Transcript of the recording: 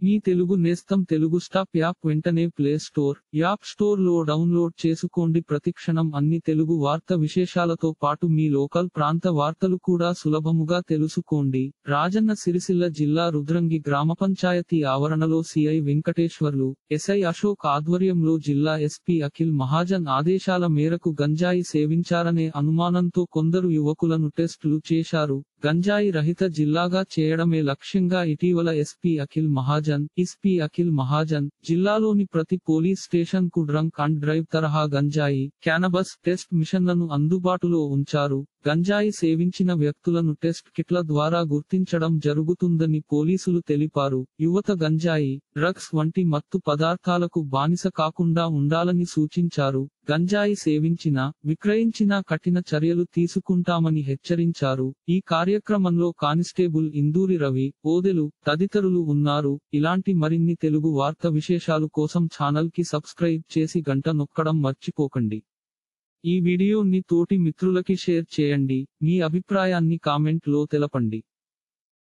మీ తెలుగు నేస్తం Telugu stop app వెంటనే play store, app store లో డౌన్లోడ్ చేసుకోండి. ప్రతిక్షణం అన్ని తెలుగు వార్త విశేషాలతో పాటు మీ లోకల్ ప్రాంత వార్తలు కూడా సులభముగా తెలుసుకోండి. రాజన్న సిరిసిల్ల జిల్లా రుద్రంగి గ్రామ పంచాయతీ ఆవరణలో సిఐ వెంకటేశ్వర్లు, ఎస్ఐ అశోక్ ఆధ్వర్యంలో జిల్లా ఎస్పీ అఖిల్ మహాజన్ ఆదేశాల మేరకు గంజాయి సేవించారనే అనుమానంతో కొందరు యువకులను టెస్టులు చేశారు. గంజాయి రహిత జిల్లాగా చేయడమే లక్ష్యంగా ఇటీవల ఎస్పీ అఖిల్ మహాజన్ జిల్లాలోని ప్రతి పోలీస్ స్టేషన్ కు డ్రంక్ అండ్ డ్రైవ్ తరహా గంజాయి, క్యానబస్ టెస్ట్ మిషన్లను అందుబాటులో ఉంచారు. గంజాయి సేవించిన వ్యక్తులను టెస్ట్ కిట్ల ద్వారా గుర్తించడం జరుగుతుందని పోలీసులు తెలిపారు. యువత గంజాయి, డ్రగ్స్ వంటి మత్తు పదార్థాలకు బానిస కాకుండా ఉండాలని సూచించారు. గంజాయి సేవించినా, విక్రయించినా కఠిన చర్యలు తీసుకుంటామని హెచ్చరించారు. ఈ కార్యక్రమంలో కానిస్టేబుల్ ఇందూరి రవి, ఓదెలు తదితరులు ఉన్నారు. ఇలాంటి మరిన్ని తెలుగు వార్త విశేషాలు కోసం ఛానల్ కి సబ్స్క్రైబ్ చేసి గంట నొక్కడం మర్చిపోకండి. ఈ వీడియోని తోటి మిత్రులకి షేర్ చేయండి. మీ అభిప్రాయాన్ని కామెంట్ లో తెలపండి.